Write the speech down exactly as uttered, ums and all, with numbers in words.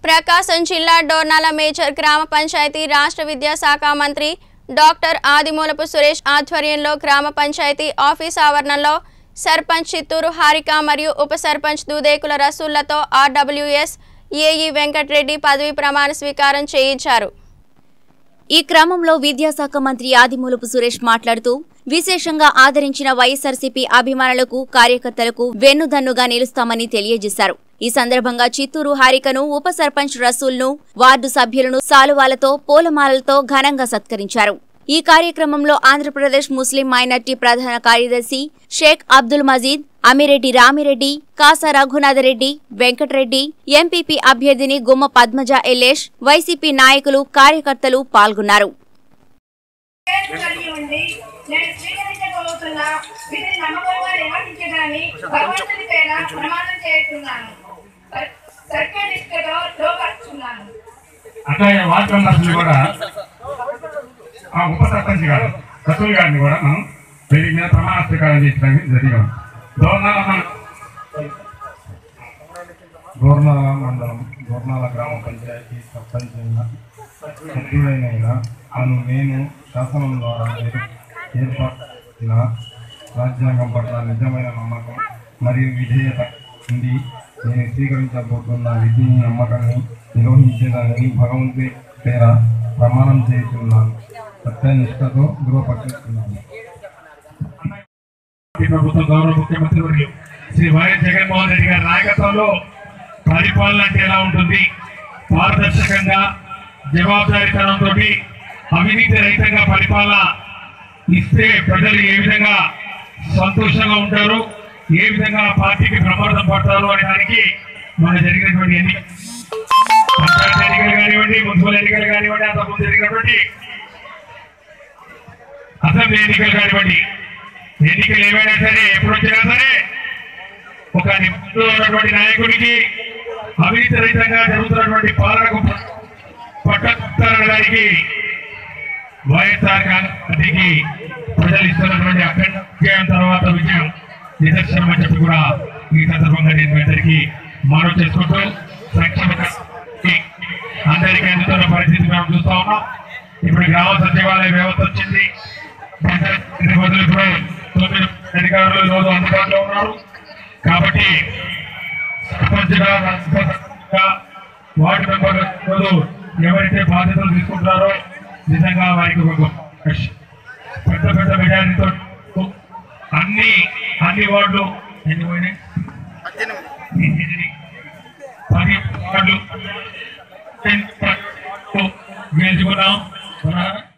ప్రకాశం జిల్లా డోర్నాల మేజర్ గ్రామ పంచాయతీ రాష్ట్ర విద్యాశాఖ మంత్రి డాక్టర్ ఆదిమూలపు సురేష్ ఆధ్వర్యంలో గ్రామ పంచాయతీ ఆఫీస్ ఆవరణలో సర్పంచ్ చిత్తూరు హారిక మరియు ఉప సర్పంచ్ దూదేకుల రసూళ్లతో ఆర్డబ్ల్యూఎస్ ఏఈ వెంకటరెడ్డి పదవి ప్రమాణ స్వీకారం చేయించారు। ఈ క్రమంలో విద్యాశాఖ మంత్రి ఆదిమూలపు సురేష్ మాట్లాడుతూ విశేషంగా ఆదరించిన వైఎస్ఆర్సీపీ అభిమానులకు కార్యకర్తలకు వెన్నుదన్నుగా నిలుస్తామని తెలియజేశారు। ఈ సందర్భంగా చిత్తూరు హారికను ఉప సర్పంచ్ రసూల్ను వార్డు సభ్యులను సాలువాలతో పూలమాలలతో ఘనంగా సత్కరించారు। ఈ కార్యక్రమంలో ఆంధ్రప్రదేశ్ ముస్లిం మైనార్టీ ప్రధాన కార్యదర్శి షేక్ అబ్దుల్ మజీద్, అమిరెడ్డి రామిరెడ్డి, కాసా రఘునాథరెడ్డి, వెంకటరెడ్డి, ఎంపీపీ అభ్యర్థిని గుమ్మ పద్మజ ఎల్లేష్, వైసీపీ నాయకులు కార్యకర్తలు పాల్గొన్నారు। ఉప సర్పంచ్ గారు రసూల్ గారిని కూడా మనం వేదిక మీద ప్రమాణ స్వీకారం చేయడానికి జరిగాం। దోర్నాల మండలం దోర్నాల గ్రామ పంచాయతీ సర్పంచ్ సభ్యుడైన అను నేను శాసనం ద్వారా ఏర్పడిన రాజ్యాంగం పట్ల నిజమైన నమ్మకం మరియు విధేయత ఉంది నేను స్వీకరించబోతున్న విధిని నమ్మకాన్ని నిర్వహించేదాన్ని భగవంతుని పేర ప్రమాణం చేస్తున్నాను, సత్యనిష్టతో ధృవపరుస్తున్నాను। ప్రభుత్వం గౌరవ ముఖ్యమంత్రి వర్యులు శ్రీ వైఎస్ జగన్మోహన్ రెడ్డి గారి నాయకత్వంలో పరిపాలన అంటే ఎలా ఉంటుంది, పారదర్శకంగా జవాబుదారీతనంతో అవినీతి రహితంగా పరిపాలన ఇస్తే ప్రజలు ఏ విధంగా సంతోషంగా ఉంటారు, ఏ విధంగా పార్టీకి ప్రమాదం పడతారు అనే దానికి మన జరిగినటువంటి ఎన్ని పంచాయతీ ఎన్నికలు కానివ్వండి, మున్సిపల్ ఎన్నికలు కానివ్వండి, అంతకుముందు జరిగినటువంటి అసెంబ్లీ ఎన్నికలు కానివ్వండి, ఎన్నికలు ఏమైనా సరే ఎప్పుడు వచ్చినా సరే ఒక నిపుణులు ఉన్నటువంటి నాయకుడికి అవినీతి రహితంగా జరుగుతున్నటువంటి పాలనకు పట్టడానికి వైఎస్ఆర్ పార్టీకి ప్రజలు ఇస్తున్నటువంటి అఖండ విజయం తర్వాత విజయం నిదర్శనం అని చెప్పి కూడా ఈ సందర్భంగా నేను అందరికీ మనవి చేసుకుంటూ సంక్షేమ అందరికీ అందుతున్న పరిస్థితి మేము చూస్తా ఉన్నాం। ఇప్పుడు గ్రామ సచివాలయ వ్యవస్థ వచ్చింది, బదులు ఇప్పుడు తొమ్మిది అధికారులు రోజు అందుబాటులో ఉన్నారు కాబట్టి సర్పంచ్గా వార్డు మెంబర్ రోజు ఎవరైతే బాధ్యతలు తీసుకుంటారో నిజంగా వారికి ఒక పెద్ద పెద్ద మెజారిటీతో అన్ని అన్ని వార్డులు ఎన్ని పోయినాయి పది వార్డులు గెలుచుకున్నాం।